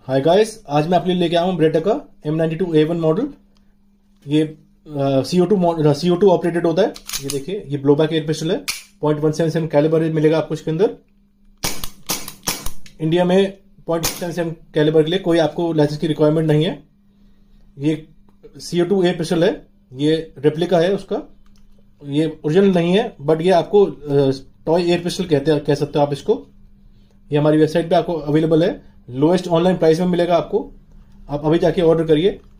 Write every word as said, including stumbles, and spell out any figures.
Hi guys, आज मैं आपके लिए लेके आया हूँ ब्रेटा का M ninety two A one model. ये C O two C O two operated होता है। ये देखिए, ये ब्लोबैक एयर पिस्टल है। Point one seven seven calibre मिलेगा आपको इसके अंदर। इंडिया में पॉइंट सेवन सेवन कैलिबर के लिए कोई आपको लाइसेंस की रिक्वायरमेंट नहीं है। ये C O two air pistol है, ये रेप्लिका है उसका, ये ओरिजिनल नहीं है, बट ये आपको टॉय एयर पिस्टल कहते हैं, कह सकते हो आप इसको। ये हमारी वेबसाइट पे आपको अवेलेबल है, लोएस्ट ऑनलाइन प्राइस में मिलेगा आपको। आप अभी जाके ऑर्डर करिए।